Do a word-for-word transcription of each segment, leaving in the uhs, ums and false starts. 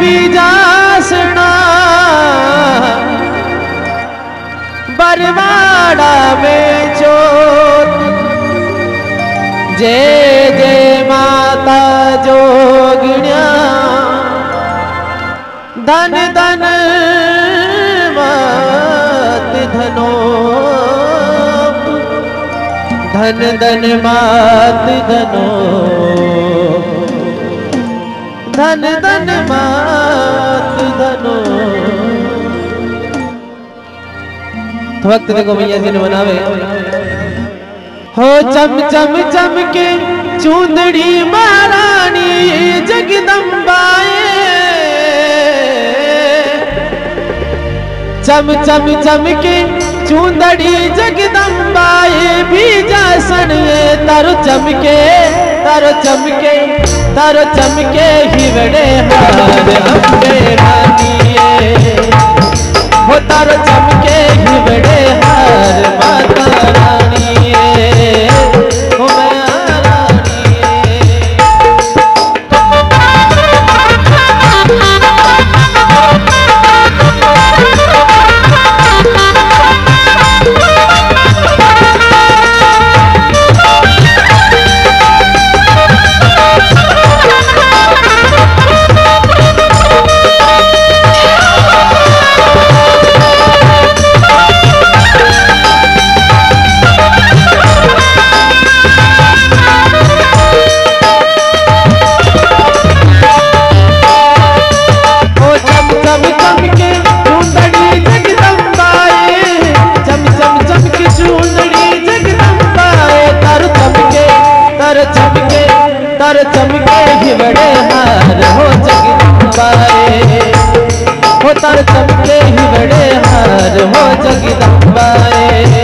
बीजासना बरवाड़ा में जोत जय जय माता जोगिण्या धन धन मात धनो धन धन मात धनो धन धन मात धनो। वक्त देखो भैया जी ने बनावे हो चम चम चम के चूंदड़ी महारानी जगदम्बाए चम चम चम के चूंदड़ी जगदम्बाए बीजासन तारो चमके तारो चमके तारो चमके हिवड़े हार अम्बे रानिए हो तारो चमके हिवड़े हार माता रानिए हो मैं रानिए। तारो चमके हिवड़े हार हो जगदम्बाए हो तारो चमके हिवड़े हार हो जगदम्बाए।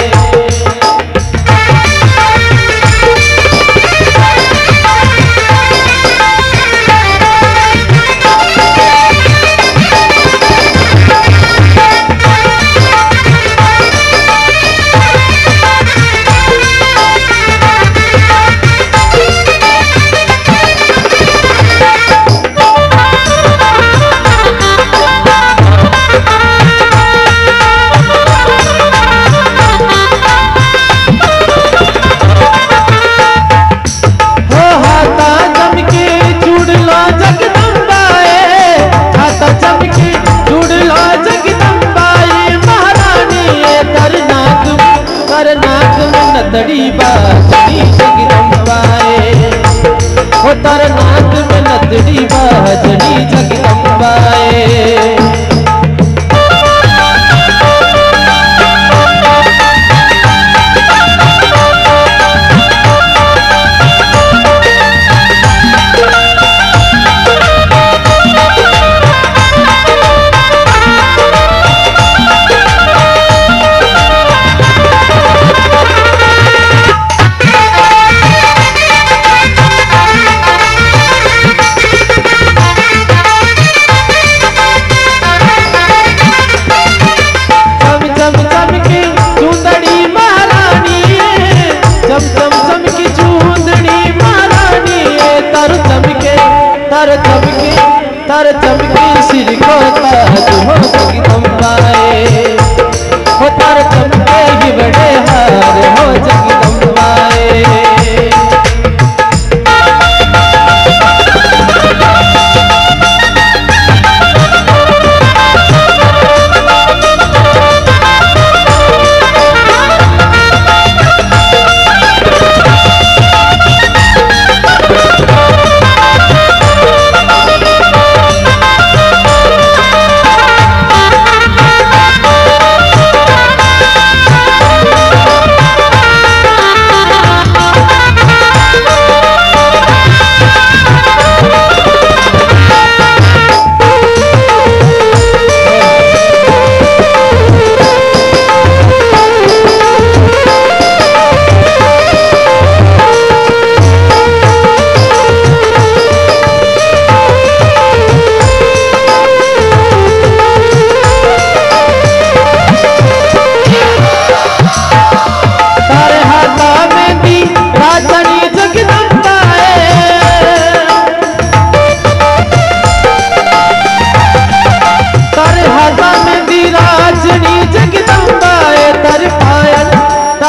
नदड़ी बाजनी जगदम्बाए हो तार नाक में नदड़ी बाजनी जगदम्बाए।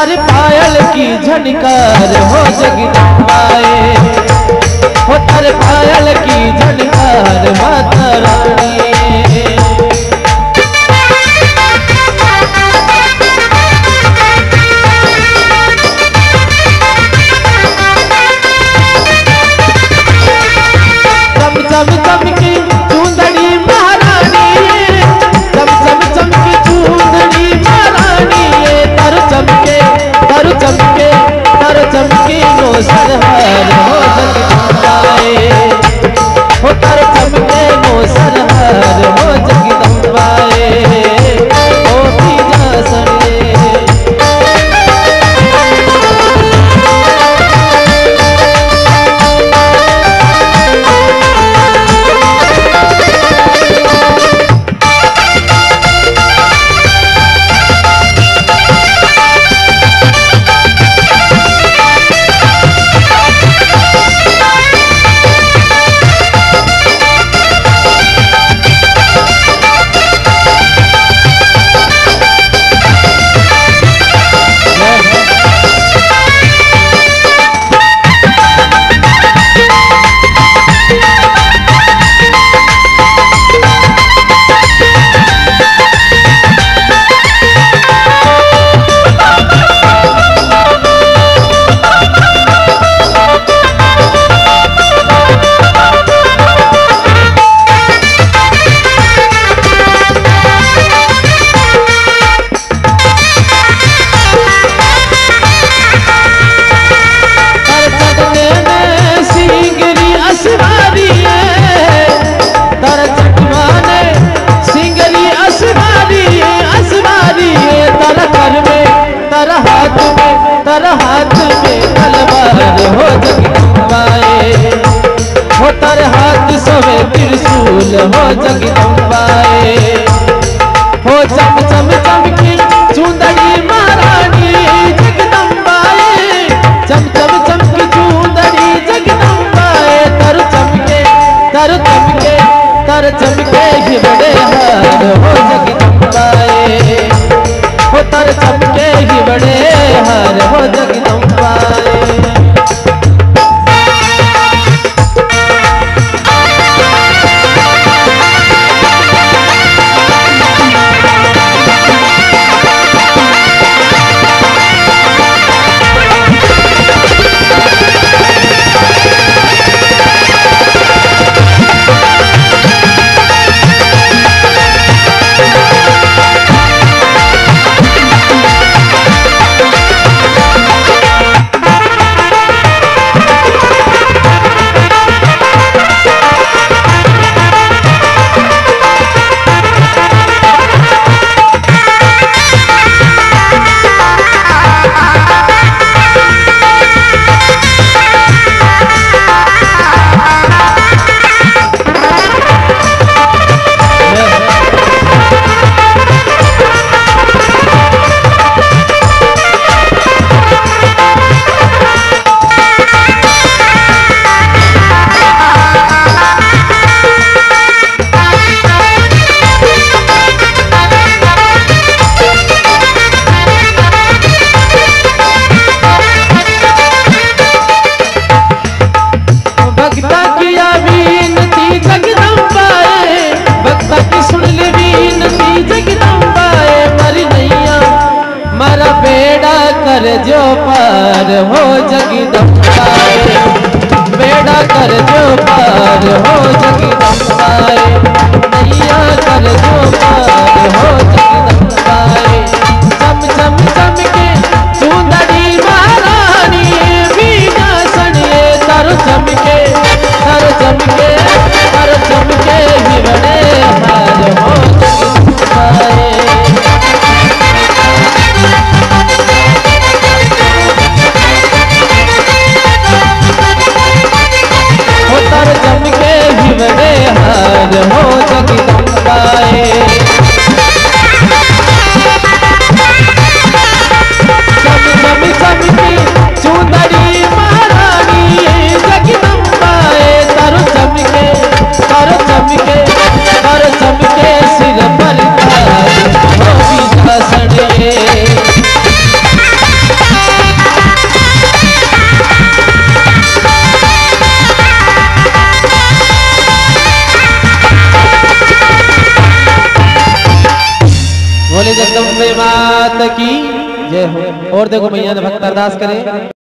तारी पायल की झनकार हो जगदम्बाए, हो तारे पायल की झनकार माता रानी। चम चम चमकी चूंदड़ी महारानी, चम चम चमकी चूंदड़ी महारानी, तर चमके तर चमके तर चमकी नो सरहार हो जगदम्बाए, हो तर चमके नो सरहार हो जगदम्बाए, ओ भी जा सने। तर हाथ में तलवार हो जगदम्बाए, हो तर हाथ सोवे त्रिशूल हो जगदम्बाए, हो चम चम चमकी चूंदड़ी महारानी जगदम्बाए, चम चम चमकी चूंदड़ी जगदम्बाए, तर चमके तर चमके तर चमके ही बड़े हार हो जगदम्बाए, हो तर चमके ही बड़े हार हो जगदम्बाए। कर जो पार हो जगदम्बाए, बेड़ा कर जो पार हो जगदम्बाए, नैया कर जो पार हो जगदम्बाए, चम चम चम के चूंदड़ी महारानी बीना सनिए, तर चमके तर चमके तर चमके ही बड़े हार हो जगदम्बाए। तर चमके ही बोले जगदम्बे मात की जय हो। और देखो मैया ने भक्त अरदास करे।